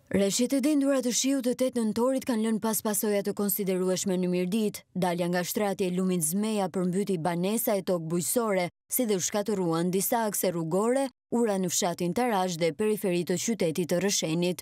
Rreshtet e denduara të shiut të 8 nëntorit kanë lënë pas pasoja të konsiderueshme në Mirditë. Dalja nga shtrati e lumit Zmeja përmbyti banesa e tokë bujqësore, si dhe u shkatëruan disa akse rrugore, ura në fshatin Tarash dhe periferi të qytetit të Rëshenit.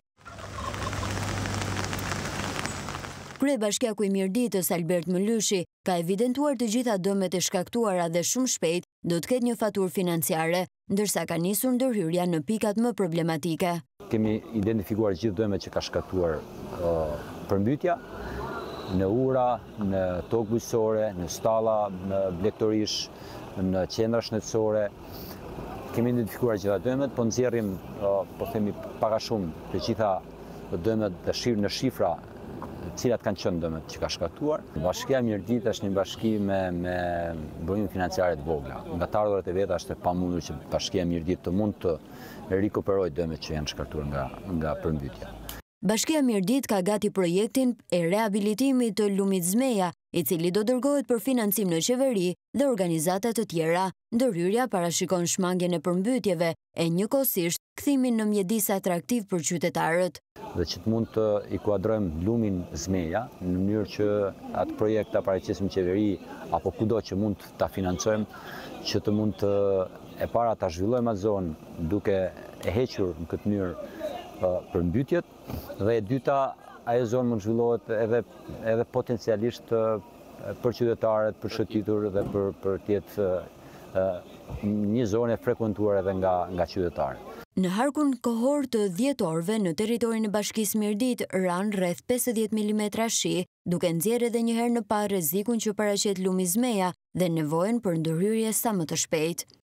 Kryebashkiaku i Mirditës, Mëlyshi, ka evidentuar të gjitha dëmet e shkaktuara dhe shumë shpejt do të ketë një faturë financiare, ndërsa ka nisur ndërhyrja në pikat më problematike. Kemi identifikuar gjithë dëmet që ka shkaktuar përmbytja, në ura, në tokë bujqësore, në stalla, në blegtorish, në qendra shëndetësore. Kemi identifikuar gjitha dëmet, po nxjerrim, po themi pak a shumë, të gjitha dëmet në shifra, cilat kanë qenë dëmet që ka shkaktuar. Bashkia Mirditë është një bashki me burime financiare të vogla. Nga të ardhurat e veta është e pamundur që bashkia Mirditë të mund të rikuperojë dëmet që janë shkaktuar nga përmbytja. Bashkia Mirditë ka gati projektin e reabilitimit të lumit Zmeja, i cili do dërgohet për financim në qeveri dhe organizata të tjera. Ndërhyrja parashikon shmangjen e përmbytjeve e njëkohësisht kthimin në mjedis atraktiv për qytetarët. Dhe që të mund të i kuadrojmë lumin Zmeja në mënyrë që atë projekt ta paraqesim në qeveri apo kudo që mund ta financojmë, që të mund të e para ta zhvillojmë atë zonë duke e hequr në këtë mënyrë përmbytjet, dhe e dyta, ajo zonë mund zhvillohet edhe potencialisht për qytetarët, për shëtitur dhe për të jetë një zonë e frekuentuar edhe nga qytetarët. Në harkun kohor të 10 orëve në territorin e bashkisë Mirditë ranë rreth 50 mm shi, duke nxjerrë edhe një herë në parë rrezikun që paraqet lumi Zmeja dhe nevojën për ndërhyrje sa më të shpejtë.